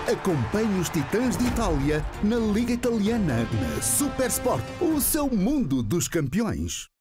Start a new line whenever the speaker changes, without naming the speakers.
Acompanhe os Titãs de Itália na Liga Italiana, na Super Sport, o seu mundo dos campeões.